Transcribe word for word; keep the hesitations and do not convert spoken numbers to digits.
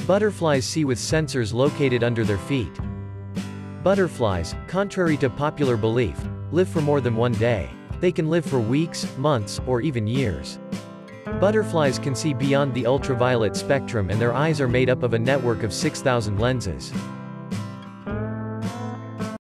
Butterflies see with sensors located under their feet. Butterflies, contrary to popular belief, live for more than one day. They can live for weeks, months, or even years. Butterflies can see beyond the ultraviolet spectrum, and their eyes are made up of a network of six thousand lenses.